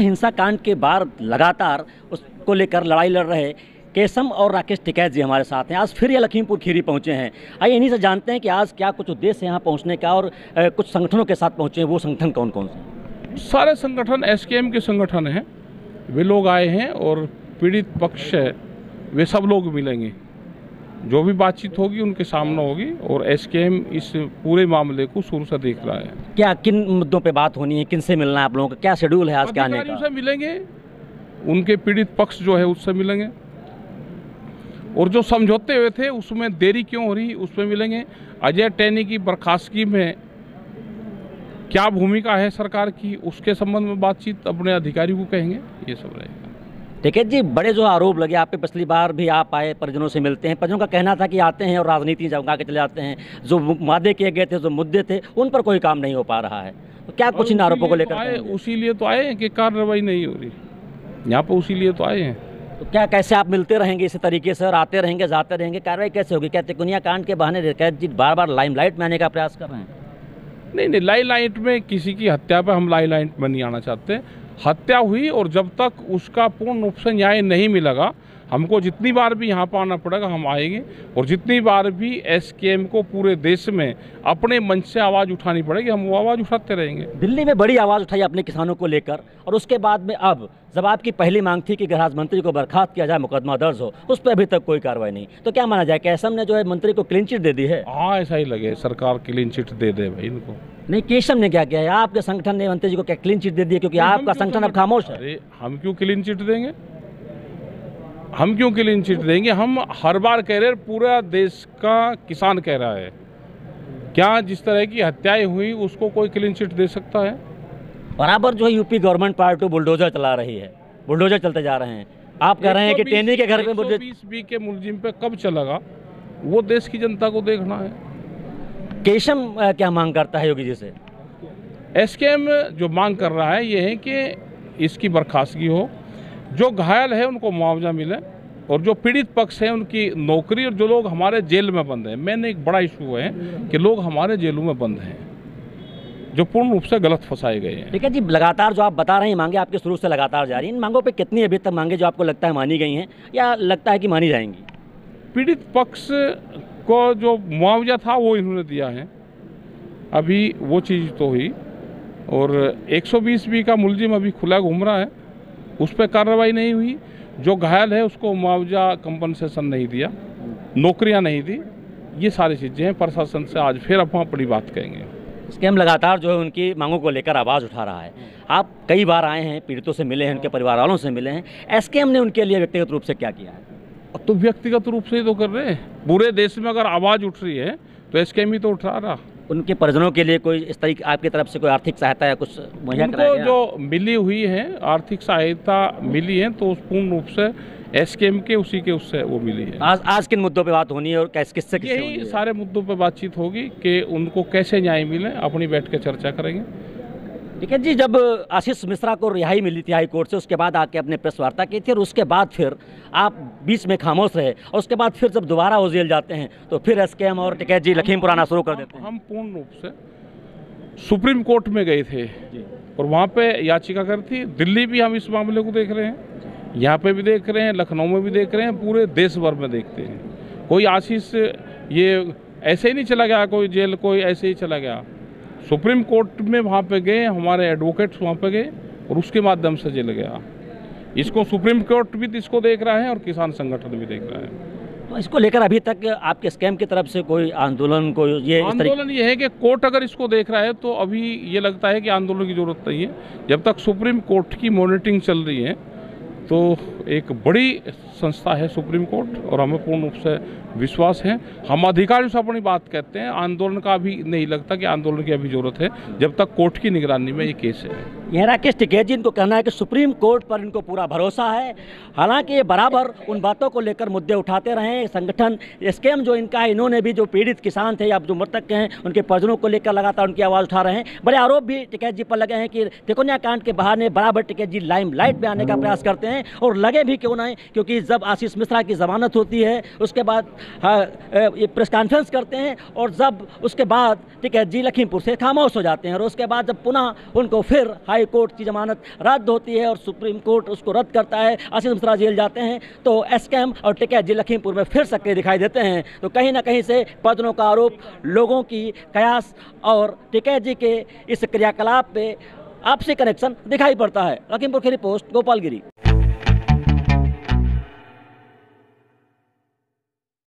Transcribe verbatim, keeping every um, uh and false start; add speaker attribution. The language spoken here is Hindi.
Speaker 1: हिंसा कांड के बाद लगातार उसको लेकर लड़ाई लड़ रहे केशम और राकेश टिकैत जी हमारे साथ हैं। आज फिर ये लखीमपुर खीरी पहुंचे हैं। आइए इन्हीं से जानते हैं कि आज क्या कुछ उद्देश्य है यहाँ पहुंचने का और कुछ संगठनों के साथ पहुंचे हैं। वो संगठन कौन कौन से?
Speaker 2: सारे संगठन एस के एम के संगठन हैं, वे लोग आए हैं और पीड़ित पक्ष है वे सब लोग मिलेंगे। जो भी बातचीत होगी उनके सामने होगी और एस के एम इस पूरे मामले को शुरू से देख रहा है।
Speaker 1: क्या किन मुद्दों पे बात होनी है, किन से मिलना है आप लोगों का, क्या शेड्यूल है आज के आने का?
Speaker 2: से मिलेंगे, उनके पीड़ित पक्ष जो है उससे मिलेंगे और जो समझौते हुए थे उसमें देरी क्यों हो रही उसमें मिलेंगे। अजय टैनी की बर्खास्तगी में क्या भूमिका है सरकार की, उसके संबंध में बातचीत अपने अधिकारी को कहेंगे। ये सब रहेगा।
Speaker 1: टिकैत जी, बड़े जो आरोप लगे आप पे, पिछली बार भी आप आए, परिजनों से मिलते हैं, परिजनों का कहना था कि आते हैं और राजनीति जमा के चले जाते हैं, जो वादे किए गए थे, जो मुद्दे थे, उन पर कोई काम नहीं हो पा रहा है। तो क्या कुछ इन आरोपों को लेकर
Speaker 2: आए? उसी लिए तो आए हैं कि कार्रवाई नहीं हो रही यहाँ पर, उसी लिए तो आए हैं।
Speaker 1: तो क्या कैसे आप मिलते रहेंगे इसी तरीके से और आते रहेंगे जाते रहेंगे, कार्रवाई कैसे होगी? क्या तिकोनिया कांड के बहाने टिकैत जी बार बार लाइमलाइट में आने का प्रयास कर रहे हैं?
Speaker 2: नहीं नहीं, लाइमलाइट में किसी की हत्या पर हम लाइमलाइट में नहीं आना चाहते। हत्या हुई और जब तक उसका पूर्ण रूप से न्याय नहीं मिलेगा, हमको जितनी बार भी यहाँ पर आना पड़ेगा हम आएंगे और जितनी बार भी एस के एम को पूरे देश में अपने मंच से आवाज़ उठानी पड़ेगी हम वो आवाज़ उठाते रहेंगे।
Speaker 1: दिल्ली में बड़ी आवाज़ उठाई अपने किसानों को लेकर और उसके बाद में अब जब आपकी पहली मांग थी कि गृह मंत्री को बर्खास्त किया जाए, मुकदमा दर्ज हो, उस पर अभी तक कोई कार्रवाई नहीं, तो क्या माना जाए केशम ने जो है मंत्री को क्लीन चिट दे दी है?
Speaker 2: हाँ, ऐसा ही लगे सरकार क्लीन चिट दे दे भाई इनको।
Speaker 1: नहीं, केशम ने क्या किया है? आपके संगठन ने मंत्री जी को क्या क्लीन चिट दे दी है? क्योंकि आपका संगठन अब खामोश है।
Speaker 2: अरे हम क्यों क्लीन चिट देंगे, हम क्यों क्लीन चिट देंगे? हम हर बार कह रहे हैं, पूरा देश का किसान कह रहा है, क्या जिस तरह की हत्याएं हुई उसको कोई क्लीन चिट दे सकता है?
Speaker 1: बराबर जो है यूपी गवर्नमेंट पार्टी बुलडोजर चला रही है, बुलडोजर चलते जा रहे हैं। आप कह रहे हैं कि टेनी के घर पे
Speaker 2: बीस बी के मुलजिम पे कब चलेगा, वो देश की जनता को देखना है।
Speaker 1: केशम क्या मांग करता है योगी जी से?
Speaker 2: एस के एम जो मांग कर रहा है ये है कि इसकी बर्खास्तगी हो, जो घायल है उनको मुआवजा मिले और जो पीड़ित पक्ष है उनकी नौकरी, और जो लोग हमारे जेल में बंद हैं। मैंने एक बड़ा इशू है कि लोग हमारे जेलों में बंद हैं जो पूर्ण रूप से गलत फंसाए गए हैं।
Speaker 1: ठीक है जी, लगातार जो आप बता रहे हैं मांगे आपके शुरू से लगातार जारी, इन मांगों पे कितनी अभी तक मांगे जो आपको लगता है मानी गई हैं या लगता है कि मानी जाएंगी?
Speaker 2: पीड़ित पक्ष को जो मुआवजा था वो इन्होंने दिया है, अभी वो चीज़ तो हुई, और एक सौ बीस बी का मुलजिम अभी खुला घूम रहा है, उस पर कार्रवाई नहीं हुई। जो घायल है उसको मुआवजा कंपनसेशन नहीं दिया, नौकरियां नहीं दी, ये सारी चीज़ें हैं। प्रशासन से आज फिर हम अपनी बात कहेंगे।
Speaker 1: इसके हम लगातार जो है उनकी मांगों को लेकर आवाज़ उठा रहा है। आप कई बार आए हैं, पीड़ितों से मिले हैं, उनके परिवार वालों से मिले हैं, एस के एम ने उनके लिए व्यक्तिगत रूप से क्या किया है?
Speaker 2: तो व्यक्तिगत रूप से ही तो कर रहे हैं, पूरे देश में अगर आवाज़ उठ रही है तो एस के एम ही तो उठा रहा।
Speaker 1: उनके परिजनों के लिए कोई इस तरीके आपकी तरफ से कोई आर्थिक सहायता या कुछ मुहैया कराया गया?
Speaker 2: जो मिली हुई है आर्थिक सहायता मिली है तो पूर्ण रूप से एस के एम के उसी के उससे वो मिली है।
Speaker 1: आज आज किन मुद्दों पे बात होनी है और कैसे किससे किससे
Speaker 2: यही
Speaker 1: होनी है?
Speaker 2: सारे मुद्दों पे बातचीत होगी कि उनको कैसे न्याय मिले, अपनी बैठ के चर्चा करेंगे।
Speaker 1: ठीक है जी, जब आशीष मिश्रा को रिहाई मिली थी हाई कोर्ट से, उसके बाद आके अपने प्रेस वार्ता की थी और उसके बाद फिर आप बीच में खामोश रहे और उसके बाद फिर जब दोबारा वो जेल जाते हैं तो फिर एस के एम और टिकैत जी लखीमपुर आना शुरू कर देते हैं।
Speaker 2: हम पूर्ण रूप से सुप्रीम कोर्ट में गए थे और वहाँ पे याचिका कर थी। दिल्ली भी हम इस मामले को देख रहे हैं, यहाँ पे भी देख रहे हैं, लखनऊ में भी देख रहे हैं, पूरे देश भर में देखते हैं। कोई आशीष ये ऐसे ही नहीं चला गया, कोई जेल कोई ऐसे ही चला गया। सुप्रीम कोर्ट में वहाँ पे गए, हमारे एडवोकेट्स वहाँ पे गए और उसके माध्यम से जेल गया। इसको सुप्रीम कोर्ट भी इसको देख रहा है और किसान संगठन भी देख रहा है।
Speaker 1: तो इसको लेकर अभी तक आपके स्कैम की तरफ से कोई आंदोलन को ये
Speaker 2: आंदोलन ये है कि कोर्ट अगर इसको देख रहा है तो अभी ये लगता है कि आंदोलन की जरूरत नहीं है। जब तक सुप्रीम कोर्ट की मॉनिटरिंग चल रही है तो एक बड़ी संस्था है सुप्रीम कोर्ट और हमें पूर्ण रूप से विश्वास है। हम अधिकारियों से अपनी बात कहते हैं, आंदोलन का भी नहीं लगता कि आंदोलन की अभी जरूरत है जब तक कोर्ट की निगरानी में ये केस है।
Speaker 1: यह राकेश टिकैत जी इनको कहना है कि सुप्रीम कोर्ट पर इनको पूरा भरोसा है, हालांकि ये बराबर उन बातों को लेकर मुद्दे उठाते रहे। संगठन स्कैम जो इनका है, इन्होंने भी जो पीड़ित किसान थे या जो मृतक हैं उनके परिजनों को लेकर लगातार उनकी आवाज़ उठा रहे हैं। बड़े आरोप भी टिकैत जी पर लगे हैं कि तिकोनिया कांड के बहाने बराबर टिकैत जी लाइमलाइट में आने का प्रयास करते हैं। हैं और लगे भी क्यों नहीं, क्योंकि जब आशीष मिश्रा की ज़मानत होती है उसके बाद हाँ, ये प्रेस कॉन्फ्रेंस करते हैं और जब उसके बाद टिकैत जी लखीमपुर से खामोश हो जाते हैं और उसके बाद जब पुनः उनको फिर हाई कोर्ट की ज़मानत रद्द होती है और सुप्रीम कोर्ट उसको रद्द करता है, आशीष मिश्रा जेल जाते हैं, तो एसकेएम और टिकैत जी लखीमपुर में फिर सक्रिय दिखाई देते हैं। तो कहीं ना कहीं से पदनों का आरोप, लोगों की कयास और टिकैत जी के इस क्रियाकलाप पे आपसी कनेक्शन दिखाई पड़ता है। लखीमपुर की रिपोर्ट, गोपालगिरी।